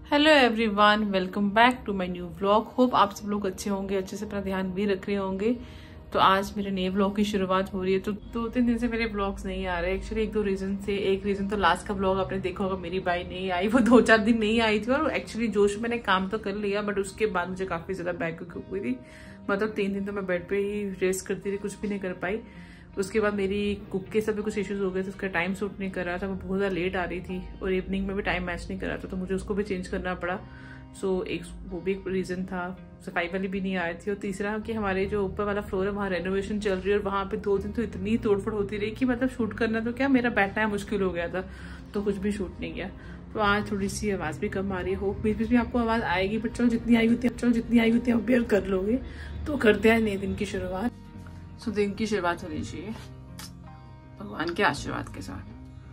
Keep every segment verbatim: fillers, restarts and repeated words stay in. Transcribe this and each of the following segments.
Hello everyone, welcome back to my new vlog. Hope आप सब लोग अच्छे होंगे, अच्छे से अपना ध्यान भी रख रहे होंगे। तो आज मेरे नए व्लॉग की शुरुआत हो रही है। तो दो तीन दिन से मेरे व्लॉग्स नहीं आ रहे। एक्चुअली एक दो रीजन से। एक रीजन तो लास्ट का व्लॉग आपने देखा होगा, मेरी बाई नहीं आई, वो दो चार दिन नहीं आई थी। और एक्चुअली जोश मैंने काम तो कर लिया, बट उसके बाद मुझे काफी ज्यादा बैक हुई थी। मतलब तीन दिन तो मैं बेड पे ही रेस्ट करती रही, कुछ भी नहीं कर पाई। उसके बाद मेरी कुक के सब भी कुछ इश्यूज हो गए थे, उसका टाइम सूट नहीं कर रहा था, वो बहुत ज़्यादा लेट आ रही थी और इवनिंग में भी टाइम मैच नहीं कर रहा था, तो मुझे उसको भी चेंज करना पड़ा। सो so, एक वो भी एक रीज़न था। सफाई वाली भी नहीं आ रही थी। और तीसरा कि हमारे जो ऊपर वाला फ्लोर है वहाँ रेनोवेशन चल रही है और वहाँ पे दो दिन तो इतनी तोड़फोड़ होती रही कि मतलब शूट करना तो क्या, मेरा बैठना है मुश्किल हो गया था, तो कुछ भी शूट नहीं किया। तो आज थोड़ी सी आवाज़ भी कम आ रही है। होप बीच बीच में आपको आवाज़ आएगी, बट चलो जितनी आई होती है चलो जितनी आई होती है आप बेयर कर लोगे। तो करते हैं नए दिन की शुरुआत। सो दिन की शुरुआत होनी चाहिए भगवान के आशीर्वाद के साथ।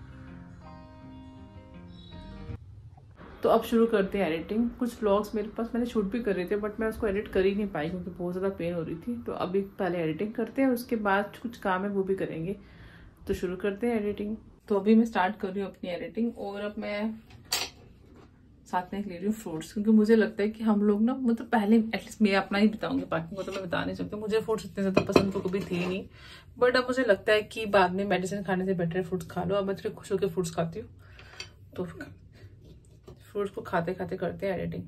तो अब शुरू करते हैं एडिटिंग। कुछ व्लॉग्स मेरे पास मैंने शूट भी कर रहे थे, बट मैं उसको एडिट कर ही नहीं पाई क्योंकि बहुत ज़्यादा पेन हो रही थी। तो अभी पहले एडिटिंग करते हैं, उसके बाद कुछ काम है वो भी करेंगे। तो शुरू करते हैं एडिटिंग। तो अभी मैं स्टार्ट कर रही हूँ अपनी एडिटिंग, और अब मैं साथ में ले रही हूँ फ्रूट्स, क्योंकि मुझे लगता है कि हम लोग ना, मतलब पहले एटलीस्ट मैं अपना ही बताऊंगी, बाकी को तो मैं बता नहीं सकती। मुझे फ्रूट्स इतने ज़्यादा पसंद तो कभी थे नहीं, बट अब मुझे लगता है कि बाद में मेडिसिन खाने से बेटर है फ्रूट्स खा लो। अब मैं थोड़ी खुश होकर फ्रूट्स खाती हूँ। तो फ्रूट्स को खाते खाते करते हैं एडिटिंग।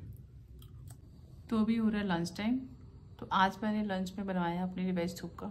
तो अभी हो रहा है लंच टाइम। तो आज मैंने लंच में बनाया अपने लिए वेज थुक्का।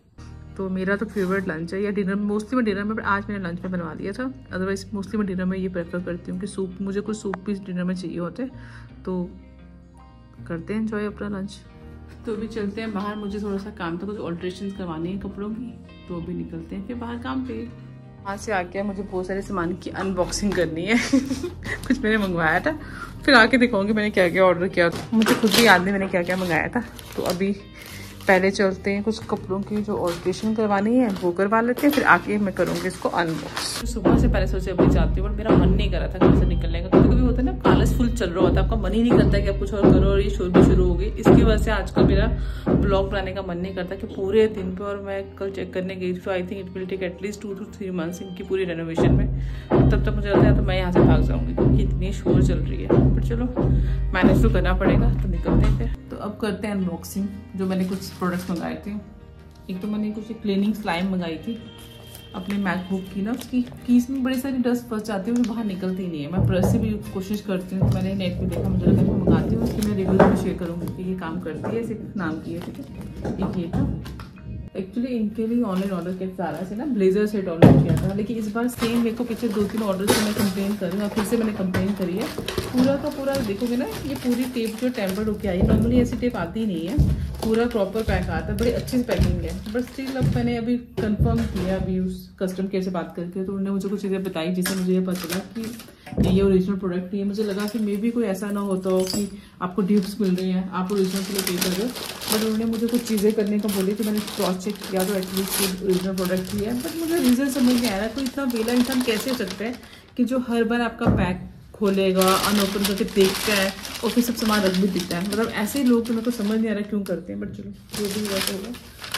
तो मेरा तो फेवरेट लंच है, या डिनर में, मोस्टली मैं डिनर में, बट आज मैंने लंच में बनवा लिया था। अदरवाइज मोस्टली मैं डिनर में ये प्रेफर करती हूँ कि सूप, मुझे कुछ सूप भी डिनर में चाहिए होते। तो करते हैं एंजॉय अपना लंच। तो अभी चलते हैं बाहर, मुझे थोड़ा सा काम था, कुछ ऑल्ट्रेशन करवानी है कपड़ों की। तो अभी निकलते हैं फिर बाहर काम पे। वहाँ से आके मुझे बहुत सारे सामान की अनबॉक्सिंग करनी है कुछ मैंने मंगवाया था, फिर आके दिखाऊंगी मैंने क्या क्या ऑर्डर किया था। मुझे खुद भी याद नहीं मैंने क्या क्या मंगाया था। तो अभी पहले चलते हैं, कुछ कपड़ों की जो ऑल्ट्रेशन करवानी है वो करवा लेते हैं, फिर आके मैं करूँगी इसको अनबॉक्स। सुबह से पहले सोचे अभी जाती हूँ, बट मेरा मन नहीं कर रहा था घर से निकलने का। कभी कभी होता है ना, आलस फुल चल रहा होता है, आपका मन ही नहीं करता कि आप कुछ और करो, और ये शोर भी शुरू हो गई। इसकी वजह से आजकल मेरा ब्लॉग बनाने का मन नहीं करता कि पूरे दिन पे। और मैं कल चेक करने गई थी, I think it will take at least two two three months इनकी पूरी रेनोवेशन में। तब तक मुझे लगता है तो मैं यहाँ से भाग जाऊँगी क्योंकि इतनी शोर चल रही है। बट चलो मैनेज तो करना पड़ेगा। तो निकलते हैं फिर। तो अब करते हैं अनबॉक्सिंग। जो मैंने कुछ प्रोडक्ट्स मंगाए थे, एक तो मैंने कुछ क्लीनिंग स्लाइम मंगाई थी अपने मैकबुक की ना, उसकी कीज में बड़ी सारी डस्ट फंस जाती है, मुझे बाहर निकलती नहीं है। मैं ब्रश से भी कोशिश करती हूँ, तो मैंने नेट पे देखा, मुझे लगा मैं मंगाती हूँ। उसकी मैं रिव्यूज में शेयर करूँगी कि ये काम करती है, ऐसे नाम की है। ठीक है, एक ये था। एक्चुअली इनके लिए ऑनलाइन ऑर्डर किया ज़ारा से ना, ब्लेजर सेट ऑर्डर किया था, लेकिन इस बार सेम मेरे को पीछे दो तीन ऑर्डर से मैं कंप्लेन कर रही हूँ, और फिर से मैंने कंप्लेन करी है। पूरा का पूरा देखोगे ना, ये पूरी टेप जो टेम्पर्ड होकर आई है, नॉर्मली ऐसी टेप आती नहीं है, पूरा प्रॉपर पैक आता है, बड़ी अच्छी से पैकिंग है। बट स्टिल अब मैंने अभी कंफर्म किया अभी उस कस्टम केयर से बात करके, तो उन्होंने मुझे कुछ चीज़ें बताई जिससे मुझे ये पता चला कि ये ओरिजिनल प्रोडक्ट है। मुझे लगा कि मे भी कोई ऐसा ना होता हो कि आपको ड्यूप्स मिल रही हैं, आप ओरिजिनल के लिए पे कर रहे हो, बट उन्होंने मुझे कुछ चीज़ें करने को बोली थी। मैंने क्रॉस चेक किया तो एटलीस्ट ओरिजिनल प्रोडक्ट ही है, बट मुझे रीज़न समझ नहीं आ रहा। तो इतना बेला इंसान कैसे हो सकता है कि जो हर बार आपका पैक खोलेगा, अनओपन करके देखता है और फिर सब सामान रख भी देता है। मतलब ऐसे ही लोग तो मेरे को समझ नहीं आ रहा क्यों करते हैं, बट चलो जो भी वैसे होगा।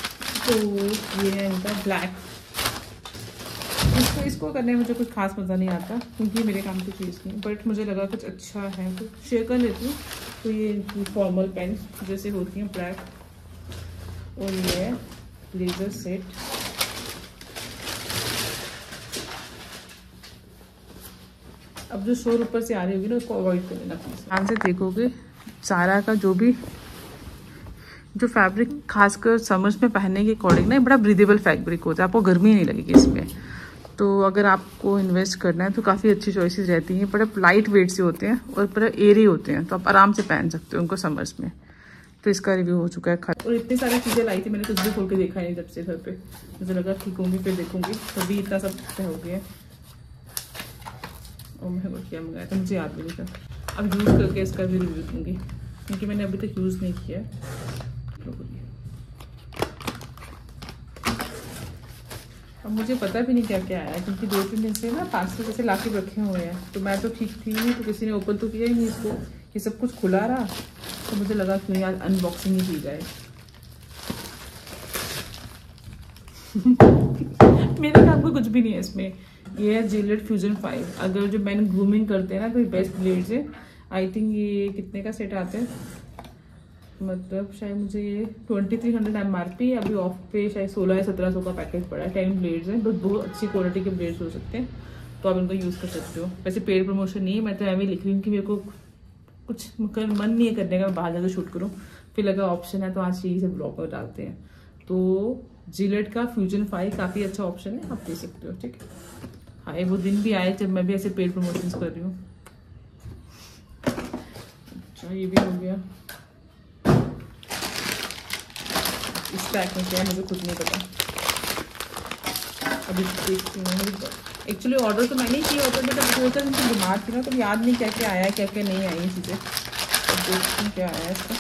तो ये है इनका ब्लैक। इसको इसको करने में मुझे कुछ खास मज़ा नहीं आता क्योंकि मेरे काम की चीज़ नहीं, बट मुझे लगा कुछ अच्छा है तो शेयर कर लेती हूँ। तो ये इनकी फॉर्मल पेन जैसे होती हैं ब्लैक, और ये है लेज़र सेट। अब जो शोर ऊपर से आ रही होगी ना, उसको अवॉइड कर लेना प्लीज। ध्यान से देखोगे ज़ारा का जो भी जो फैब्रिक, खासकर समर्स में पहनने के अकॉर्डिंग ना, बड़ा ब्रीदेबल फैब्रिक होता है, आपको गर्मी नहीं लगेगी इसमें। तो अगर आपको इन्वेस्ट करना है तो काफ़ी अच्छी चॉइसेस रहती हैं। बड़ा लाइट वेट से होते हैं और बड़ा एयरी होते हैं, तो आप आराम से पहन सकते हो उनको समर्स में। तो इसका रिव्यू हो चुका है खत्म। और इतनी सारी चीज़ें लाई थी, मैंने कुछ भी खोल के देखा नहीं जब से घर पे। मुझे लगा ठीक होंगी फिर देखूंगी, तभी इतना सब हो गया। और मैं क्या मंगाया था मुझे याद भी नहीं था। अब यूज़ करके इसका भी रिव्यू दूँगी क्योंकि मैंने अभी तक यूज़ नहीं किया है। अब मुझे पता भी नहीं क्या क्या आया क्योंकि दो तीन दिन से ना पार्सल जैसे ला के रखे हुए हैं, तो मैं तो ठीक थी नहीं, तो किसी ने ओपन तो किया ही नहीं इसको, ये सब कुछ खुला रहा। तो मुझे लगा क्यों यार अनबॉक्सिंग ही की जाए। मेरे काम को कुछ भी नहीं है इसमें। ये है जिलेट फ्यूजन फाइव। अगर जो मैन ग्रूमिंग करते हैं ना, तो बेस्ट ब्लेड्स है। आई थिंक ये कितने का सेट आता है, मतलब शायद मुझे ये twenty three hundred M R P, अभी ऑफ पे शायद सोलह या सत्रह सौ का पैकेज पड़ा है। टेन ब्लेड्स हैं, बट बहुत अच्छी क्वालिटी के ब्लेड्स हो सकते हैं, तो आप इनको यूज़ कर सकते हो। वैसे पेड प्रमोशन नहीं है, मैं तो एवं लिख रही हूँ कि मेरे को कुछ मन नहीं है करने का, मैं बाहर जाकर शूट करूँ, फिर लगा ऑप्शन है तो आज यही से ब्लॉग में डालते हैं। तो जिलेट का फ्यूजन फाइव काफ़ी अच्छा ऑप्शन है, आप दे सकते हो। ठीक है, हाँ वो दिन भी आए जब मैं भी ऐसे पेड प्रमोशन कर रही हूँ। अच्छा ये भी हो गया। इस पैक में क्या है मुझे खुद नहीं पता, अभी देखती हूँ। एक्चुअली ऑर्डर तो मैंने ही किया होता, बट होता है मुझे बीमार थी ना, तो याद नहीं क्या क्या आया है क्या क्या नहीं आई चीज़ें। अब देखती हूँ क्या आया है इसका।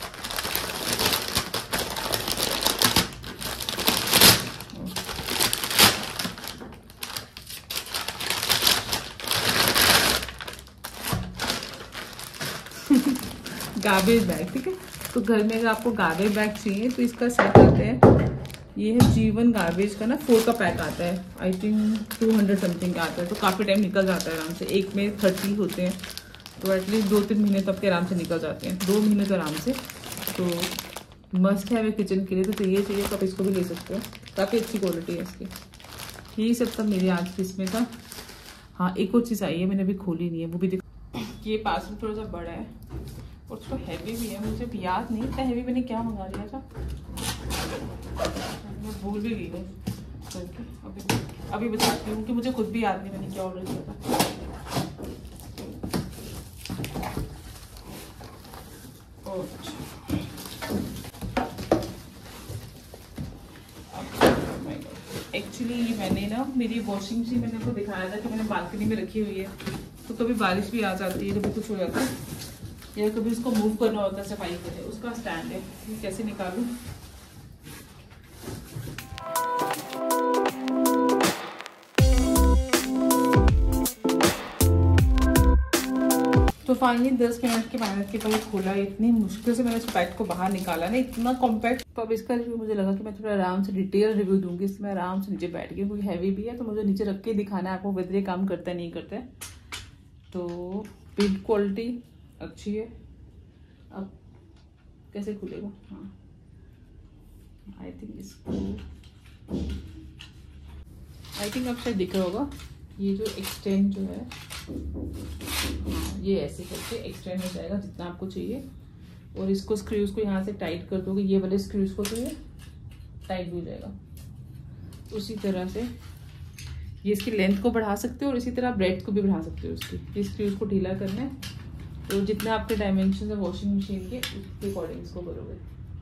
गार्बेज बैग, ठीक है। तो घर में अगर आपको गार्बेज बैग चाहिए तो इसका सेट करते हैं। ये है जीवन गार्बेज का ना, फोर का पैक आता है, I think two hundred something का आता है, तो काफ़ी टाइम निकल जाता है आराम से। एक में थर्टी होते हैं, तो एटलीस्ट दो तीन महीने तो आपके आराम से निकल जाते हैं, दो महीने तो आराम से। तो मस्ट है वे किचन के लिए, तो चाहिए चाहिए तो आप इसको भी ले सकते हो, काफ़ी अच्छी क्वालिटी है इसकी। यही सब सब मेरे आज की इसमें था। हाँ एक और चीज़ आई है, मैंने अभी खोली नहीं है, वो भी दिख। ये पार्सल थोड़ा सा बड़ा है और थोड़ा हैवी भी है, मुझे भी याद नहीं था हैवी मैंने क्या मंगा लिया था, मैं भूल भी गई हूँ करके। अभी अभी बताती हूँ कि मुझे खुद भी याद नहीं मैंने क्या ऑर्डर किया था। एक्चुअली मैंने ना, मेरी वॉशिंग मशीन मैंने आपको दिखाया था कि मैंने बालकनी में रखी हुई है, तो कभी बारिश भी आ जाती है, कभी कुछ हो जाता है, या कभी उसको मूव करना होता है सफाई के लिए, उसका स्टैंड है। ये कैसे निकालूं? तो फाइनली दस मिनट की मेहनत के बाद खोला, इतनी मुश्किल से मैंने इस पैक को बाहर निकाला ना, इतना कॉम्पैक्ट। तो अब इसका रिव्यू मुझे लगा कि मैं थोड़ा आराम से डिटेल रिव्यू दूंगी, इसमें मैं आराम से नीचे बैठ गई, क्योंकि हैवी भी है तो मुझे नीचे रख के दिखाना है आपको वेदर ये काम करता है नहीं करता है। तो बिल्ड क्वालिटी अच्छी है। अब कैसे खुलेगा? हाँ आई थिंक इसको, आई थिंक अब शायद दिख रहा होगा, ये जो एक्सटेंड जो है, हाँ ये ऐसे करके एक्सटेंड हो जाएगा जितना आपको चाहिए, और इसको स्क्रूज को यहाँ से टाइट कर दोगे, ये वाले स्क्रूज को, तो ये टाइट भी हो जाएगा। उसी तरह से ये इसकी लेंथ को बढ़ा सकते हो और इसी तरह ब्रेड्थ को भी बढ़ा सकते हो उसकी। ये स्क्रूज को ढीला करना है, तो जितने आपके डायमेंशन है वॉशिंग मशीन के उसके अकॉर्डिंग इसको करोगे।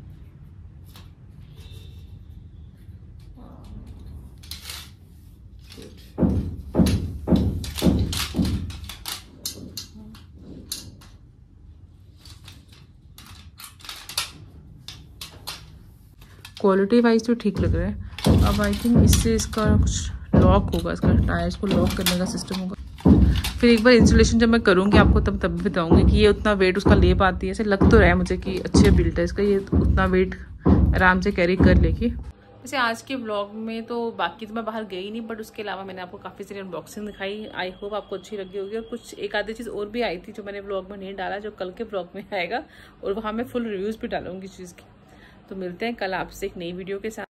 क्वालिटी वाइज तो ठीक लग रहा है। अब आई थिंक इससे इसका कुछ लॉक होगा, इसका टायर्स को लॉक करने का सिस्टम होगा। फिर एक बार इंस्टॉलेशन जब मैं करूँगी आपको तब तब बताऊँगी कि ये उतना वेट उसका ले पाती है। ऐसे लग तो रहा है मुझे कि अच्छी बिल्ट है इसका, ये उतना वेट आराम से कैरी कर लेगी। वैसे आज के व्लॉग में तो बाकी तो मैं बाहर गई नहीं, बट उसके अलावा मैंने आपको काफ़ी सारी अनबॉक्सिंग दिखाई, आई होप आपको अच्छी लगी होगी। और कुछ एक आधी चीज़ और भी आई थी जो मैंने व्लॉग में नहीं डाला, जो कल के व्लॉग में आएगा, और वहाँ मैं फुल रिव्यूज़ भी डालूंगी इस चीज़ की। तो मिलते हैं कल आपसे एक नई वीडियो के साथ।